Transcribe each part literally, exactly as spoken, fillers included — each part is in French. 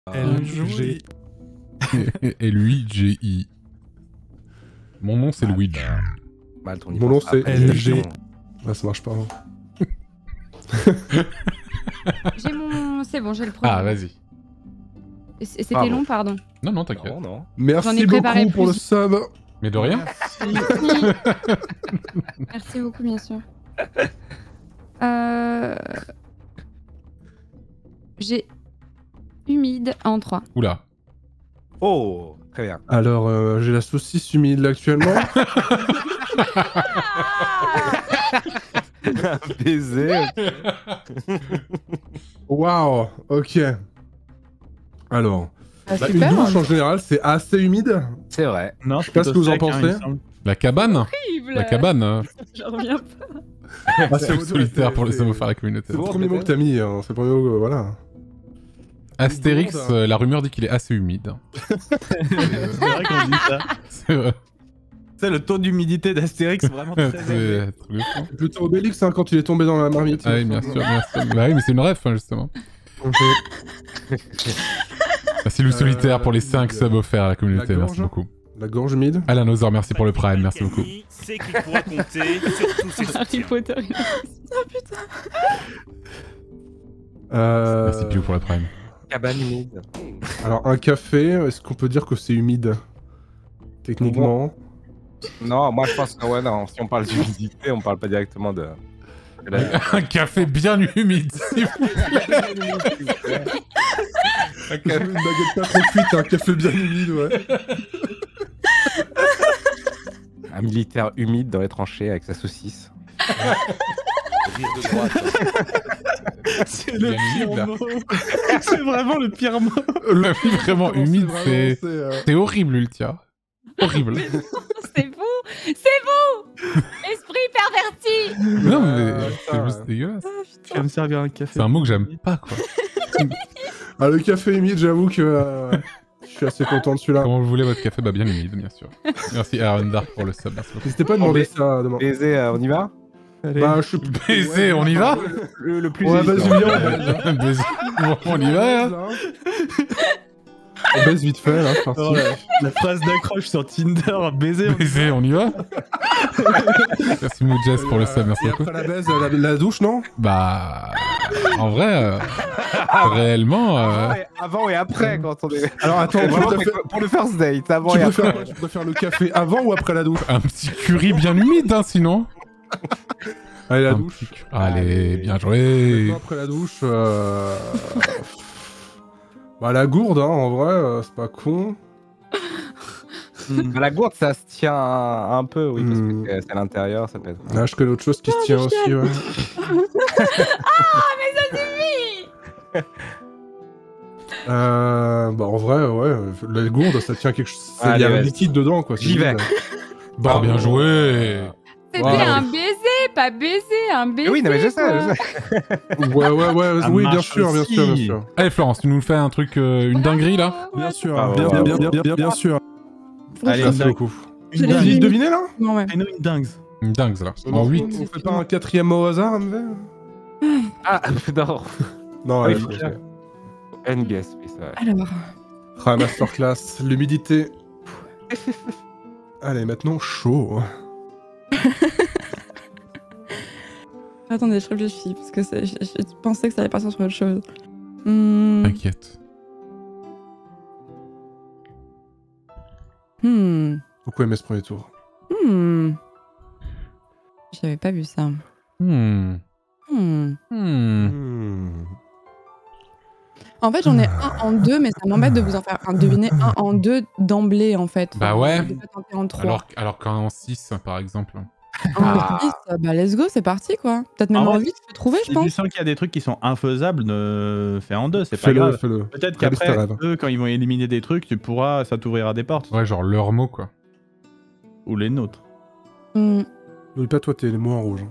L G. Et lui, G I. Mon nom, c'est Luigi. Malte, on y Mon nom, pense c'est après. L G. Ah, ça marche pas. Hein. J'ai mon... C'est bon, j'ai le premier. Ah, vas-y. Et c- C'était Pardon. long, pardon. Non, non, t'inquiète. Non, non. J'en Merci ai préparé beaucoup pour le plus. sub. Mais de rien. Merci beaucoup, bien sûr. Euh... J'ai humide en trois. Oula. Oh, très bien. Alors, euh, j'ai la saucisse humide là actuellement. Un baiser. Waouh, ok. Alors, Ah, bah, une super. douche en général, c'est assez humide. C'est vrai. Non, Je sais pas ce que vous en pensez. La cabane. La cabane. hein. J'en reviens pas. Ah, C'est le solitaire pour le savoir la communauté. C'est le Bon, premier mot que peut-être. t'as mis, hein. c'est le premier mot, que- voilà. Astérix, Gourde. euh, la rumeur dit qu'il est assez humide. C'est vrai qu'on dit ça. C'est vrai. C'est le taux d'humidité d'Astérix vraiment très élevé. C'est truc de fou. C'est plutôt Obélix hein, quand il est tombé dans la marmite. Ah oui, bien sûr, bien sûr. Bah oui, mais c'est une ref, hein, justement. Ok. Merci le solitaire pour les Euh, cinq subs offerts à la communauté, la merci gorge. beaucoup. La gorge humide. Alan Ozor, merci pour le prime, merci beaucoup. C'est qu'il pourra compter sur tous ses Harry soutiens. Potter. Euh... Merci Piou pour le prime. Cabane humide. Alors, un café, est-ce qu'on peut dire que c'est humide techniquement? Non, moi je pense que ouais, non, si on parle d'humidité, on parle pas directement de. de la- Un café bien humide, s'il vous plaît. Un Une café- baguette pas trop cuite, un café bien humide, ouais. Un militaire humide dans les tranchées avec sa saucisse. Rire de droite. C'est le Bien pire humide, là. mot. C'est vraiment le pire mot. Le vie vraiment humide, c'est... euh, C'est horrible, Ultia. Horrible. C'est vous C'est vous Esprit perverti. Non, mais Euh, c'est ça, juste ouais. dégueulasse. Tu vas me servir un café. C'est un mot que j'aime pas, quoi. Ah, le café humide, j'avoue que euh, je suis assez content de celui-là. Comment vous voulez votre café? Bah bien humide, bien sûr. Merci Aaron Dark pour le sub. Merci beaucoup. N'hésitez pas à demander ça demain. Baiser, euh, on y va? Allez. Bah, je suis... Baiser, on y va? Le, le plus Ouais, évident. vas-y, viens, on baise. Baiser. Bon, on y va, hein. On baise vite fait, là, c'est parti. Oh, la, la phrase d'accroche sur Tinder, baiser. on- Baiser, on y va? Merci Moujess pour le sub, merci Et beaucoup. après la baise, la, la douche, non? Bah... En vrai, euh, réellement... euh, Avant et, avant et après, quand on est. Alors attends, tu Vraiment, préfères, pour le first date, avant tu et préfères après. quoi? Tu préfères le café avant ou après la douche? Un petit curry bien humide, hein, sinon. Allez, la Un douche. petit cu- Allez, bien joué. Maintenant, après la douche, euh... bah la gourde, hein, en vrai, euh, c'est pas con. À la gourde, ça se tient un, un peu, oui, parce Hmm. que c'est- c'est à l'intérieur, ça peut être. Là, je connais autre chose qui se tient aussi, ouais. Euh, bah en vrai, ouais, la gourde, ça tient quelque chose. Il y Allez, a un vas-y. liquide dedans, quoi. c'est J'y vais. vide. Bah, bien joué. C'était Ouais. un baiser, pas baiser, un baiser. Oui, non, mais je sais, quoi. je sais. Ouais, ouais, ouais, Ça oui, bien marche sûr, bien aussi. sûr, bien sûr. Allez Florence, tu nous fais un truc, euh, une dinguerie là? Ouais, Bien sûr, Ah, bien, ouais, bien, ouais, bien, ouais. bien, bien, bien sûr. Allez, Merci une dingue. beaucoup. Une l'ai Vous dingue. dit. avez deviné là? Non, ouais. Fais-nous une dingue. Une dingue là. Non, En on- huit. On fait pas un quatrième mot au hasard, M V? Ah, non. Non, Ah oui, ouais, faut ok. faire. N B S, oui, c'est vrai. Alors, Ah, masterclass, l'humidité. Allez, maintenant chaud. attendez, je réfléchis parce que c'est- je, je pensais que ça allait partir sur autre chose. Hmm. T'inquiète. Hmm. Beaucoup aimé ce premier tour. Hmm. J'avais pas vu ça. Hmm. Hmm. Hmm. Hmm. En fait, j'en ai un en deux, mais ça m'embête de vous en faire un deviner un en deux d'emblée, en fait. Bah ouais. De pas tenter en trois. Alors, alors qu'en six par exemple. En Ah. six, bah let's go, c'est parti, quoi. Peut-être même En en vrai, huit, tu peux trouver, je Si tu pense. sens qu'il y a des trucs qui sont infaisables, ne... fais en deux, c'est pas Fais-le, grave. fais-le. Peut-être Réalise tes qu'après, rêves. eux, quand ils vont éliminer des trucs, tu pourras, ça t'ouvrira des portes. Ouais, genre leur mot quoi. Ou les nôtres. Hmm. N'oublie pas, toi, t'es les mots en rouge.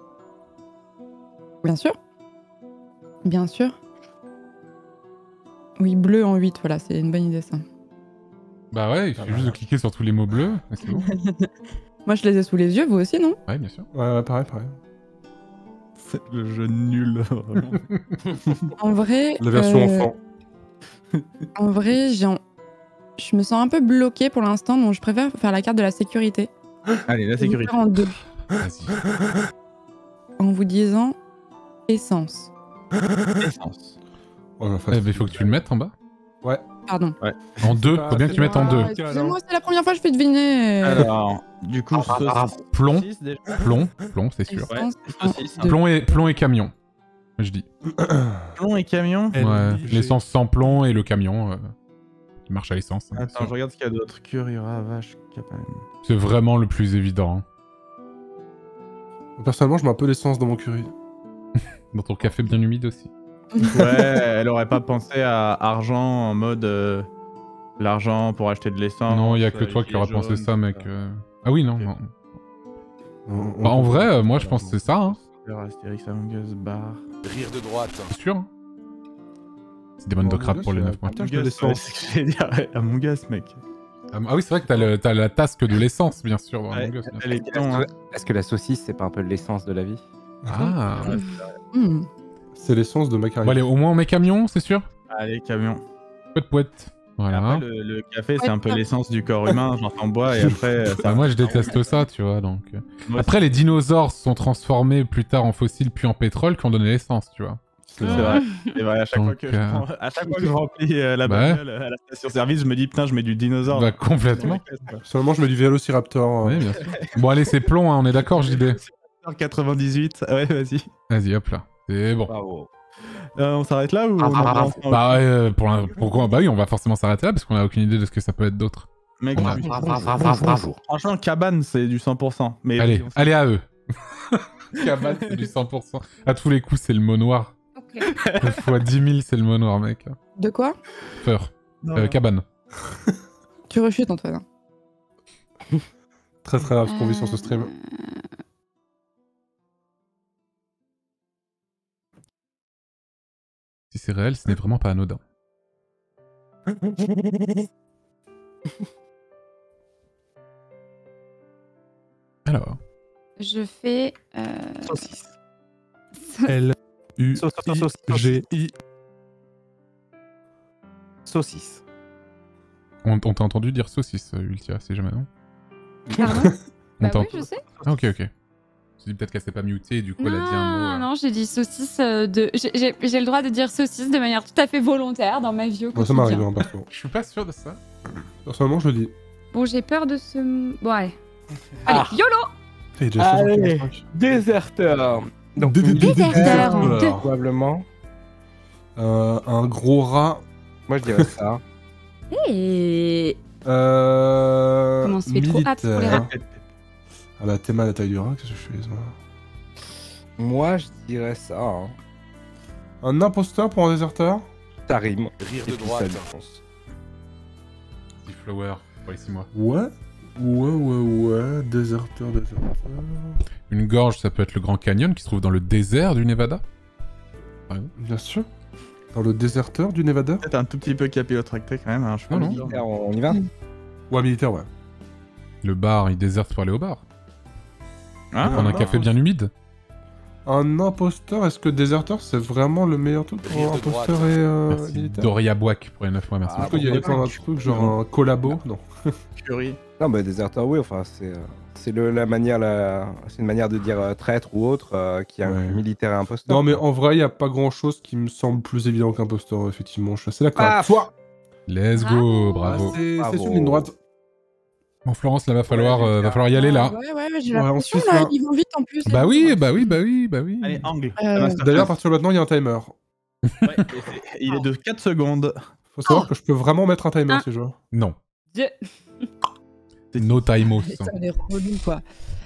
Bien sûr. Bien sûr. Oui, bleu en huit, voilà, c'est une bonne idée, ça. Bah ouais, il suffit juste de cliquer sur tous les mots bleus, et c'est bon. Moi, je les ai sous les yeux, vous aussi, non? Ouais, bien sûr. Ouais, ouais, pareil, pareil. C'est le jeu nul, vraiment. En vrai. La version euh, enfant. En vrai, j'ai en- je me sens un peu bloquée pour l'instant, donc je préfère faire la carte de la sécurité. Allez, la Je vais vous sécurité. faire en deux. Vas-y. En vous disant essence. Essence. Ouais, bah, Eh ben, il faut que tu le mettes en bas. Pardon. En deux, pas- faut bien que c'est tu mettes en pas- deux. Ah, Excusez-moi, c'est la première fois que je fais deviner. Alors, du coup, saucisse. Plomb, Saucisse, déjà. plomb, plomb, c'est sûr. Essence Ouais, en saucisse, hein. deux. Plomb et, plomb et camion, je dis. Plomb et camion. L Ouais, I G. l'essence sans plomb et le camion euh, qui marche à l'essence. hein, Attends, je regarde ce qu'il y a d'autre. Curira, vache, capane. C'est vraiment le plus évident. Personnellement, je mets un peu d'essence dans mon curry. Dans ton café bien humide aussi. Ouais, elle aurait pas pensé à argent en mode euh, l'argent pour acheter de l'essence. non, il y a que euh, toi qui gilet auras pensé jaune, ça, tout mec. ça. euh. Ah oui, non. Ok. non. On- on Bah, en peut- vrai, euh, moi je pense que c'est ça, hein. Astérix, Among Us, bar. Rire de droite. C'est sûr. hein. C'est des bonnes de Among crabe Us, pour les ouais. neuf points. Putain, je Among mets Us, ouais, l'essence. c'est ce que j'allais dire. ouais, Among Us, mec. Ah ah oui, c'est vrai que t'as le- t'as la tasque de l'essence, bien sûr, dans Ouais, Among Us, bien sûr. elle est Est-ce con, hein. que, est-ce que la saucisse, c'est pas un peu l'essence de la vie? Ah. Hmm. C'est l'essence de ma Bon, carrière. allez, au moins on met camion, c'est sûr. Allez, camion. Pouette, pouette. Et Voilà. Après, le, le café, c'est Ouais, un peu ça. l'essence du corps humain, genre t'en bois et après. ça- Bah, moi je déteste ça, tu vois, donc. euh. Moi, Après, les dinosaures se sont transformés plus tard en fossiles puis en pétrole qui ont donné l'essence, tu vois. C'est vrai. C'est vrai, à chaque, fois Donc, que je euh, prends- à chaque fois que je remplis euh, la Bah bagnole euh, à la station-service, je me dis putain, je mets du dinosaure. Bah, complètement. Personnellement, je mets du Vélociraptor. Oui, euh, bien sûr. Bon, allez, c'est plomb, hein, on est d'accord, J D. quatre-vingt-dix-huit, ouais, vas-y. Vas-y, hop là. C'est bon. Bravo. Euh, on s'arrête là ou on en avance en- Bah, ouais, euh, pour l'in- pourquoi Bah oui, on va forcément s'arrêter là parce qu'on a aucune idée de ce que ça peut être d'autre. Mec, on a- je suis- Bravo. franchement, cabane, c'est du cent pour cent. Mais Allez, vas-y, on s- allez à eux. Cabane, c'est du cent pour cent. À tous les coups, c'est le mot noir. Ok. Fois dix mille, c'est le mot noir, mec. De quoi? Peur. Non, Euh, non. cabane. Tu rechutes, Antoine. Très très rare ce qu'on vit sur ce stream. Si c'est réel, ce n'est vraiment pas anodin. Alors, Je fais. Euh... Saucisse. L U Sauce, sauce, sauce, G I. Saucisse. on, on t'a entendu dire saucisse, euh, Ultia, c'est jamais non Pardon On Bah t'a oui, ent- je sais. Ah, ok, ok. Je dis peut-être qu'elle s'est pas mutée et du coup elle a dit un mot. Non, euh. non, j'ai dit saucisse euh, de. j'ai- J'ai j'ai le droit de dire saucisse de manière tout à fait volontaire dans ma vie au Bon, ça quotidien. m'arrive, hein, perso. Je suis pas sûr de ça. Personnellement, je le dis. Bon, j'ai peur de ce. Bon, allez. Allez, Ah. YOLO Hey, déjà soixante Allez. quarante-cinq. Déserteur. Donc, Dé- dé- dé- Déserteur en Alors, deux. probablement. euh, un gros rat. Moi, je dirais ça. Et. Euh, Comment on se fait trop hâte pour les rats. militaire. Ah bah, Théma, la taille du rat, qu'est-ce que je fais, ça? Moi, je dirais ça. Hein. Un imposteur pour un déserteur? Ça rime. Rire Et de puis droite. ça défonce. Petit flower, pour les six mois. Ouais. Ouais, ouais, ouais. Déserteur, déserteur. Une gorge, ça peut être le Grand Canyon qui se trouve dans le désert du Nevada. Bien sûr. Dans le déserteur du Nevada? Peut-être un tout petit peu capillotracté quand même. Hein, je suis pas Non, non. sûr. Militaire, on y va? Ouais, militaire, ouais. Le bar, il déserte pour aller au bar. Ah, Prendre un bah, café bien humide. Un imposteur, est-ce que déserteur c'est vraiment le meilleur truc pour Rire un de droite. imposteur et euh, Merci. militaire? Doria Boak pour les neuf mois, merci. Ah, Est-ce qu'il y avait pas un truc genre un collabo? Non. Fury. Non, mais déserteur, oui. Enfin, c'est. euh, C'est le- la manière, la... c'est une manière de dire euh, traître ou autre euh, qui a Ouais. un militaire et imposteur. Non, mais en vrai, il n'y a pas grand chose qui me semble plus évident qu'imposteur, effectivement. Je suis assez d'accord Ah, avec toi. Let's Bravo. go, bravo. Ah, c'est Bravo. c'est sur une ligne droite. Bon, Florence, là, va falloir, euh, va falloir y aller, là. Ouais, ouais, ouais, j'ai Ouais, l'impression, ensuite, là, là. ils vont vite en plus. Bah oui, bah oui, bah oui, bah oui. Allez, angle. Euh, Masterclass. D'ailleurs, à partir de maintenant, il y a un timer. Ouais, et c'est- il est de quatre secondes. Faut savoir que je peux vraiment mettre un timer, Ah. ces joueurs. Non. Deux. No timos. Ça a l'air relou, quoi.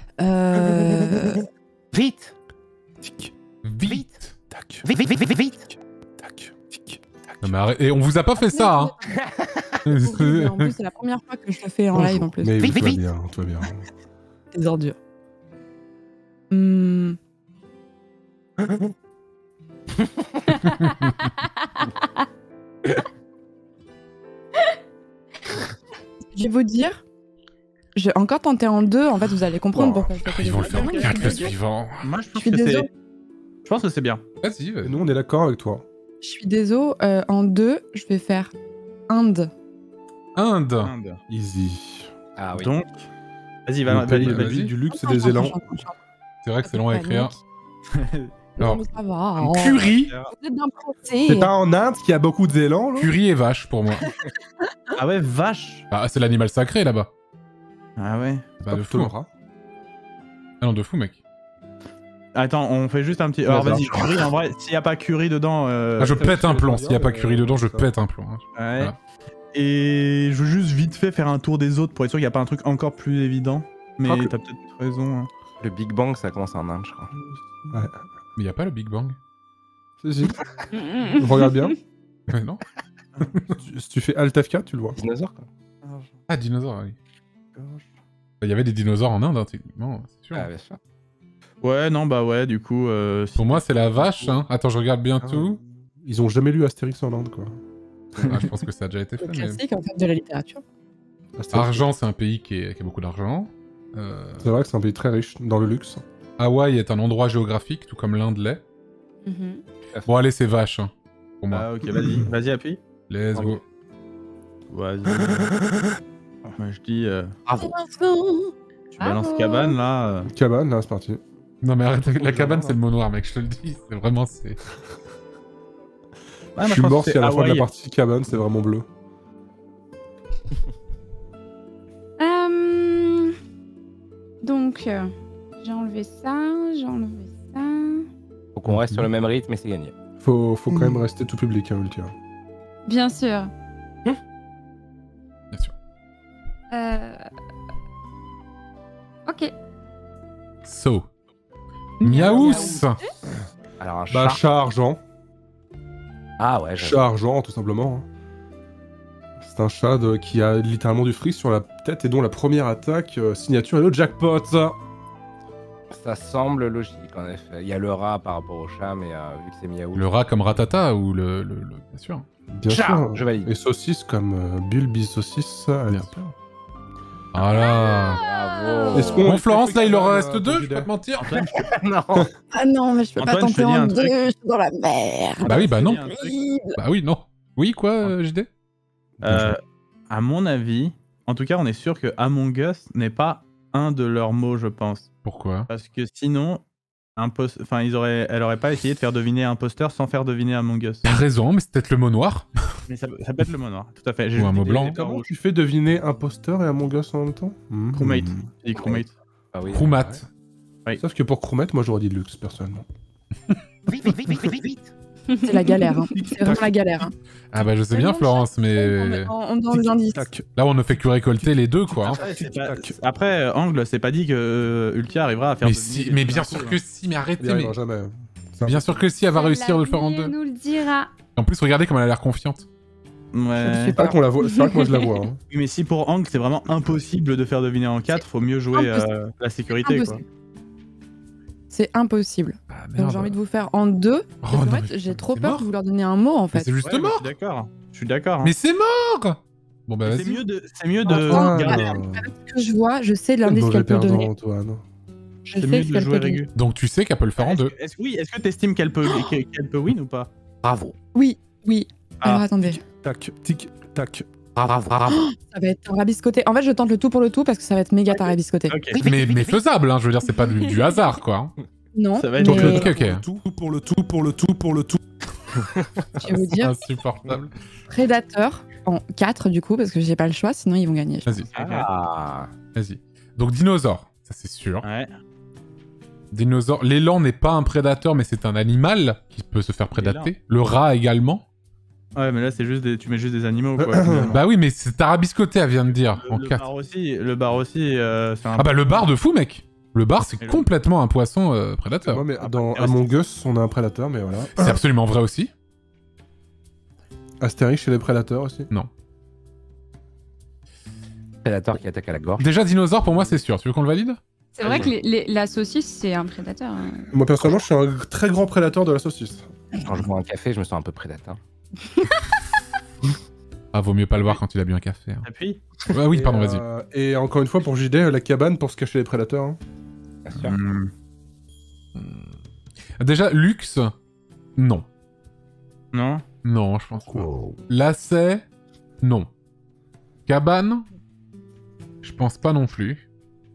Euh... Vite. Tic, Vite. tac, Vite, vite, vite, vite, vite. tac, tic, tac. Non, mais arrête. Et on vous a pas fait ça, hein. Mais en plus, c'est la première fois que je le fais en live en plus. Mais oui, Vite, tout va vite. bien, tout va bien. Des ordures. Hmm. Je vais vous dire, je vais encore tenter en deux. En fait, vous allez comprendre Oh, pourquoi je fais Ils vont le faire en des- quatre, le suivant. Moi, je pense suis que désolée. c'est. Je pense que c'est bien. Vas-y, Et vas-y. nous, on est d'accord avec toi. Je suis désolé. Euh, en deux, je vais faire Inde. Inde. Inde. Easy. Ah oui. Donc, vas-y, va, Donc, valide, t'as valide. dit du luxe et Attends, des élans. attends, attends, attends. C'est vrai que c'est long à écrire. Panique. Alors, Mais ça va. un curry. Vous êtes d'un procès. C'est pas en Inde qu'il y a beaucoup d'élans, là? Curry et vache pour moi. Ah ouais, vache. Ah, c'est l'animal sacré là-bas. Ah ouais. Bah, de Plutôt fou. le rat. Ah non, de fou, mec. Attends, on fait juste un petit. Alors Hasard. vas-y, curry. En vrai, s'il y a pas curry dedans. Euh... Ah, je ça, pète je un sais plomb. pas S'il y a bien, pas curry mais dedans, je ça. pète un plomb. hein. Ouais. Voilà. Et je veux juste vite fait faire un tour des autres pour être sûr qu'il n'y a pas un truc encore plus évident. Mais crois que- t'as peut-être raison. Hein. Le Big Bang, ça commence en Inde, je crois. Mais y a pas le Big Bang. Si, si. Regarde bien. Mais non. Tu- Si tu fais Alt F quatre, tu le vois. Dinosaure, quoi. Ah, dinosaures, oui. Il y avait des dinosaures en Inde, hein, techniquement, c'est sûr. Ah, bien sûr. Ouais, non, bah ouais, du coup. Euh, si- Pour moi, c'est la vache. Hein. Attends, je regarde bien tout. Ils ont jamais lu Astérix en Inde, quoi. Ah, je pense que ça a déjà été fait. Le Mais... classique en fait de la littérature. Astérix. Argent, c'est un pays qui, est- qui a beaucoup d'argent. Euh, C'est vrai que c'est un pays très riche dans le luxe. Hawaï est un endroit géographique, tout comme l'Inde l'est. Mhm. Bon, allez, c'est vache. Hein, pour moi. Ah ok, vas-y, vas-y, appuie. Let's go. Vas-y. Moi je dis. Euh, Bravo. tu balances cabane là. euh. Cabane, là, c'est parti. Non, mais arrête, la cabane, c'est le mot noir, mec, je te le dis. C'est vraiment, c'est. Ouais, je moi, suis pense mort que si à la c'est fin de la Hawaï. partie cabane, c'est vraiment bleu. Euh, Donc, euh, j'ai enlevé ça, j'ai enlevé ça. Faut qu'on reste sur le même rythme et c'est gagné. Faut, faut quand même Mm. rester tout public, hein, Ultia. Bien sûr. Bien sûr. Euh... Ok. So. Miaous. Alors, un Bah, chat. chat argent. Ah ouais, j'avoue. Chat argent, tout simplement. hein. C'est un chat de- qui a littéralement du fric sur la tête et dont la première attaque, euh, signature, est le jackpot. Ça semble logique, en effet. Il y a le rat par rapport au chat, mais euh, vu que c'est miaou. Le rat comme Ratata ou le. le, le- Bien sûr. Bien Chat, sûr. je valide. Et saucisse comme euh, Bulbi saucisse. allez. Bien sûr. Voilà. Bravo. Est-ce qu'on- Bon, Florence, là, il en Euh, reste deux, je vais candidat. pas te mentir. Antoine, je- Non. Ah non, mais je peux Antoine, pas je te tenter dis en un deux, truc. je suis dans la merde. Bah oui, bah je te non. dis un truc. Bah oui, non. Oui, quoi, euh, J D Euh, à mon avis, en tout cas, on est sûr que Among Us n'est pas un de leurs mots, je pense. Pourquoi Parce que sinon, impos- enfin, ils auraient, elle aurait pas essayé de faire deviner imposteur sans faire deviner Among Us. T'as raison, mais c'est peut-être le mot noir. Mais ça, ça peut être le mot noir, tout à fait. J'ai Ou juste un mot dit blanc. des- des Comment rouges. tu fais deviner imposteur et Among Us en même temps Mhm. Crewmate. J'ai dit crewmate. Ah oui. Krumat. Sauf que pour Crewmate, moi j'aurais dit luxe, personnellement. Vite, vite, vite, vite, vite, vite. C'est la galère. Hein. C'est vraiment la galère. Hein. Ah bah je sais bien, Florence, mais On, on donne des indices. Tac. là on ne fait que récolter les deux, quoi. hein. Après, c'est pas- Après, euh, Angle, c'est pas dit que euh, Ultia arrivera à faire Mais, deviner si, des mais trucs bien d'un sûr coup, que hein. si, mais Il arrêtez. y Mais... arrivera jamais. Ça- Bien sûr que si, elle va réussir de le faire en L'avenir deux. nous le dira. En plus, regardez comme elle a l'air confiante. Ouais. C'est vrai qu'on la voit. C'est vrai que moi je la vois. hein. Oui, mais si pour Angle, c'est vraiment impossible de faire deviner en quatre, faut mieux jouer impossible. euh, la sécurité, quoi. Impossible. C'est impossible. Ah Donc j'ai envie de vous faire en deux. Oh, Parce qu'en non, fait, mais j'ai trop c'est peur mort. de vous leur donner un mot en Mais fait. c'est juste Ouais, bah, mort. je suis d'accord. Je suis d'accord. hein. Mais c'est mort. Bon bah C'est vas-y. mieux de, c'est mieux de Enfin, regarder. avec ce que je vois, je sais l'indice Mauvais qu'elle peut perdant, donner. Antoine. Je C'est sais mieux ce de qu'elle jouer peut donner. régulier. Donc tu sais qu'elle peut le faire en Est-ce deux. que- est-ce- oui, est-ce que t'estimes qu'elle peut, qu'elle qu'elle peut win ou pas? Bravo. Oui, oui. Ah. Alors attendez, Tac, tic, tac. Bravo, bravo. ça va être tarabiscoté. En fait, je tente le tout pour le tout parce que ça va être méga tarabiscoté. Ok. Mais, mais faisable, hein. Je veux dire, c'est pas du, du hasard, quoi. hein. Non, Ça va être mais Ok, ok. Tout pour le tout, pour le tout, pour le tout. je vais vous dire Insupportable. prédateur en quatre du coup parce que j'ai pas le choix, sinon ils vont gagner. Vas-y, Ah. vas-y. Donc dinosaure, ça c'est sûr. Ouais. Dinosaure. L'élan n'est pas un prédateur, mais c'est un animal qui peut se faire prédater. Le rat également. Ouais, mais là, c'est juste des... tu mets juste des animaux, quoi. finalement. Bah oui, mais c'est tarabiscoté, elle vient de dire. En le, le quatre. bar aussi, le bar aussi, euh, c'est un... Ah bah le bar de fou, mec. Le bar, c'est Et le- complètement un poisson euh, prédateur. Moi, mais Ah, dans bah, Among Us, on a un prédateur, mais voilà. C'est absolument vrai aussi. Astérix chez les prédateurs aussi. Prédateur qui attaque à la gorge. Déjà, dinosaure, pour moi, c'est sûr. Tu veux qu'on le valide? C'est vrai que les- les- la saucisse, c'est un prédateur. hein. Moi, personnellement, je suis un très grand prédateur de la saucisse. Quand je bois un café, je me sens un peu prédateur. Ah, vaut mieux pas le voir quand il a bu un café. hein. Appuie. Ah oui, Et, pardon, vas-y. euh, Et encore une fois, pour J D, la cabane pour se cacher les prédateurs. hein. Bien sûr. Hmm. Déjà, luxe, non. Non. Non, je pense pas. Lacet, non. Cabane, je pense pas non plus.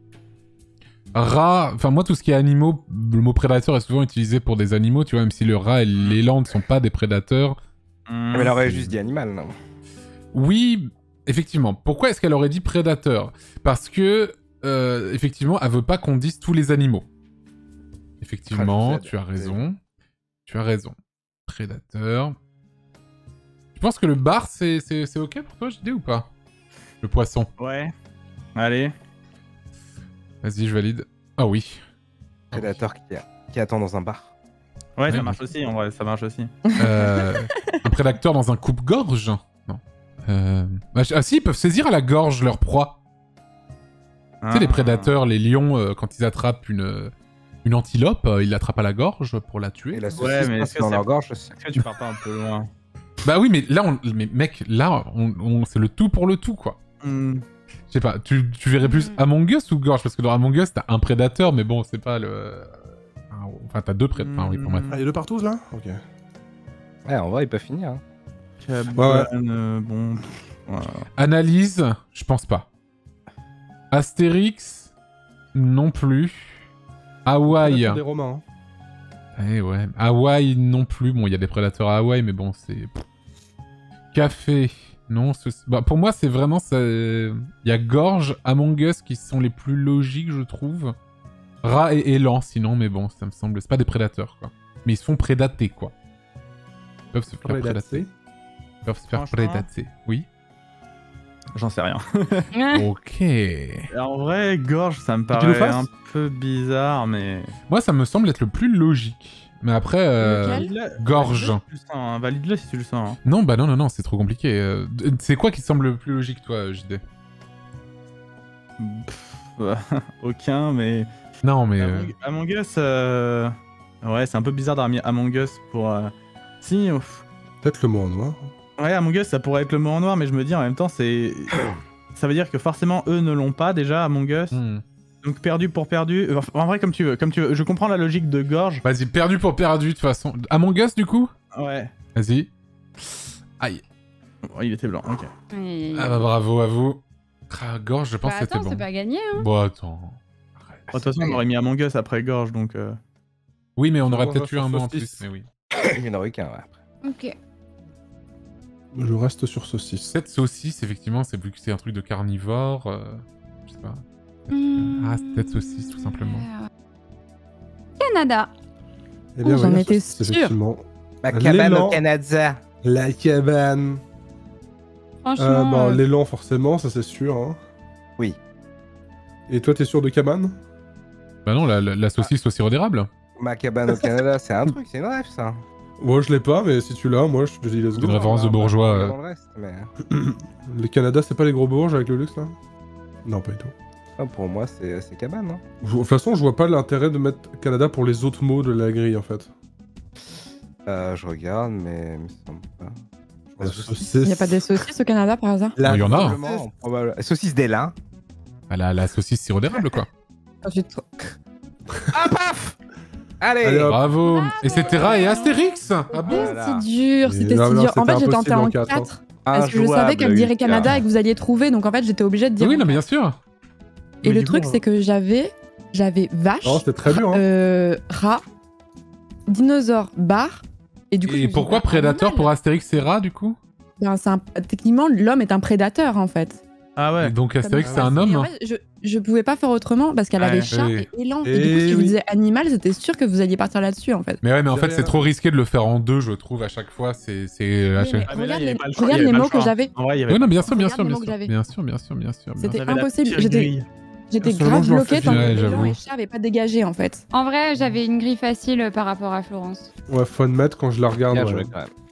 Rat, enfin moi tout ce qui est animaux, le mot prédateur est souvent utilisé pour des animaux, tu vois, même si le rat et l'élan ne sont pas des prédateurs. Mmh, Mais elle aurait juste dit animal, non? Oui, effectivement. Pourquoi est-ce qu'elle aurait dit prédateur? Parce que, euh, effectivement, elle veut pas qu'on dise tous les animaux. Effectivement, Ah, je sais, tu as je sais. raison. Tu as raison. Prédateur. Tu penses que le bar, c'est c'est- c'est ok pour toi, J D, ou pas? Le poisson. Ouais. Allez. Vas-y, je valide. Ah oui. Prédateur qui, qui attend dans un bar. Ouais, Ouais, ça mais- marche aussi, en vrai, ça marche aussi. Euh, un prédateur dans un coupe-gorge? Non. Euh... bah, ah si, ils peuvent saisir à la gorge leur proie. Tu sais, les prédateurs, les lions, euh, quand ils attrapent une, une antilope, euh, ils l'attrapent à la gorge pour la tuer. Et la Ouais, saucisse mais passe est-ce que dans c'est- leur gorge aussi. Est-ce que tu pars pas un peu loin? Bah oui, mais là, on... mais mec, là, on, on... c'est le tout pour le tout, quoi. Hmm. Je sais pas, tu, tu verrais plus Mm. Among Us ou gorge? Parce que dans Among Us, t'as un prédateur, mais bon, c'est pas le... Enfin, t'as deux prédateurs. Enfin, oui, pour moi. Ah, il y a deux partout là? Ok. Ouais, en vrai, ils peuvent finir. Hein. Cabane, Ouais, euh, bon. pff, voilà. Analyse, je pense pas. Astérix, non plus. Hawaï. Prédateur des Romains. hein. Eh ouais. Hawaï non plus. Bon, il y a des prédateurs à Hawaï, mais bon, c'est... Café. Non, ce- bah, pour moi, c'est vraiment... ça- Il y a Gorge, Among Us qui sont les plus logiques, je trouve. Rat et élan, sinon, mais bon, ça me semble... C'est pas des prédateurs, quoi. Mais ils se font prédater, quoi. Ils peuvent se faire prédater. Prédaté. Ils peuvent se faire Franchement. prédater. Oui. J'en sais rien. Ok. En vrai, gorge, ça me tu nous paraît fasses un peu bizarre, mais. Moi, ça me semble être le plus logique. Mais après... euh, Lequel Valide-le- Gorge. valide-le si tu le sens, hein. Valide-le si tu le sens. hein. Non, bah non, non, non, c'est trop compliqué. Euh, d- C'est quoi qui te semble le plus logique, toi, J D? Pff, euh, aucun, mais. Non, mais... euh, Among, Among Us, euh... ouais, c'est un peu bizarre d'avoir mis Among Us pour. euh, Si, ouf. Peut-être le mot en noir. Ouais, Among Us, ça pourrait être le mot en noir, mais je me dis en même temps, c'est. Ça veut dire que forcément, eux ne l'ont pas déjà, Among Us. hmm. Donc perdu pour perdu. Enfin, en vrai, comme tu veux, comme tu veux. Je comprends la logique de gorge. Vas-y, perdu pour perdu, de toute façon. Among Us, du coup? Ouais. Vas-y. Aïe. Oh, il était blanc, ok. Et- Ah bah bravo à vous. Ah, gorge, je pense Bah que c'était attends, bon. c'est pas gagné. Hein. Bon, attends. Arrête. Oh, De toute façon, on aurait mis Among Us après gorge, donc. euh, Oui, mais on aurait Bon, peut-être on eu va un faire mot en saucisse. plus, mais oui. Il y en aurait qu'un, ouais, après. Ok. Je reste sur saucisse. Cette saucisse, effectivement, c'est vu que c'est un truc de carnivore. euh, Je sais pas. Hmm. Ah, c'est peut-être saucisse, tout simplement. Canada. Eh bien, Oh, j'en voilà, étais saucisse, sûre. effectivement. Ma L'élan. cabane au Canada. La cabane. Franchement. Euh, bah, euh, l'élan, forcément, ça c'est sûr. Hein. Oui. Et toi, t'es sûr de cabane? Bah non, la, la- la saucisse au sirop d'érable. Ma cabane au Canada, c'est un truc, c'est une rêve, ça. Moi, je l'ai pas, mais si tu l'as, moi, je te dis let's C'est go. une référence de bourgeois. euh. Dans le reste, mais... Le Canada, c'est pas les gros bourges avec le luxe, là? Non, pas du tout. Ah, pour moi, c'est c'est cabane, hein. Je- De toute façon, je vois pas l'intérêt de mettre Canada pour les autres mots de la grille, en fait. Euh, je regarde, mais... mais ça me semble pas. La La saucisse. Il n'y a pas des saucisses au Canada par hasard? Il y en a. Probablement, probable- Saucisse d'élan. Ah, la, la saucisse sirop d'érable, quoi. Ensuite, Ah, paf Allez, Allez, hop. Bravo. Et c'était Rat et Astérix. Ah bon? Voilà. c'est dur, Et c'était non, si non, dur. En c'était fait, j'étais impossible en en quatre, hein. quatre. Parce que je savais Injouable, qu'elle dirait Lucas. Canada et que vous alliez trouver, donc en fait, j'étais obligée de dire. Oui, non, mais bien sûr. Et Mais le du truc, coup, c'est que j'avais, j'avais vache, Non, c'était très dur, hein. euh, rat, dinosaure, bar. Et du coup, je me Et suis pourquoi dit, bah, prédateur animal. pour Astérix et Rat, du coup? Ben, c'est un- Techniquement, l'homme est un prédateur en fait. Ah ouais. Et donc Astérix, Ça c'est me un passe. Et homme? en fait, je, je pouvais pas faire autrement parce qu'elle Ouais. avait chat Oui. et élan. Et, Et du coup, si je vous oui. disais animal, c'était sûr que vous alliez partir là-dessus en fait. Mais ouais, mais en fait, Derrière. c'est trop risqué de le faire en deux, je trouve, à chaque fois. C'est. c'est- à Oui, chaque- mais Ah, mais là, regarde il y avait les, pas le choix, regarde il y les avait pas mots le que choix. j'avais. En vrai, il y avait. Oui, non, bien sûr, bien Regarde sûr, les bien mots que sûr. j'avais. Bien sûr, bien sûr, bien sûr. bien C'était sûr. On avait la impossible. pire J'étais grille. j'étais Personnellement, grave je m'en bloquée fais tant virer, que élan j'avoue. et chat avaient pas dégagé en fait. En vrai, j'avais une grille facile par rapport à Florence. Ouais, faut admettre quand je la regarde. Bien ouais. joué, quand même.